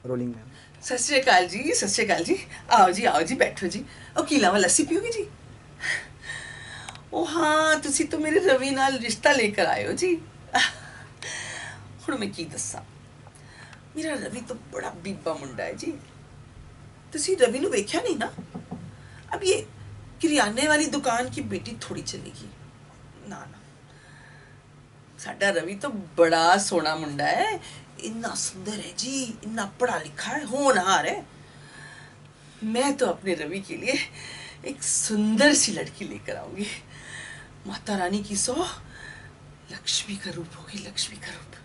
Rolling ma'am. सत श्री अकाल जी, सत श्री अकाल जी। आओ जी, बैठो जी। ओ की लावा, लस्सी पियोगे जी? ओ हाँ, तुसी तो मेरे रवि नाल रिश्ता लेकर आए हो जी। हुण मैं की दस्सां, मेरा रवि तो बड़ा बीबा मुंडा है जी। तुसी रवि नु वेख्या नहीं ना? अब ये किरियाने वाली दुकान की बेटी थोड़ी चलेगी। ना ना, साडा रवि तो बड़ा सोहना मुंडा है। इन्ना सुंदर है जी, इन्ना पढ़ा लिखा है, होनहार है। मैं तो अपने रवि के लिए एक सुंदर सी लड़की लेकर आऊंगी। माता रानी की सौ, लक्ष्मी का रूप होगी, लक्ष्मी का रूप।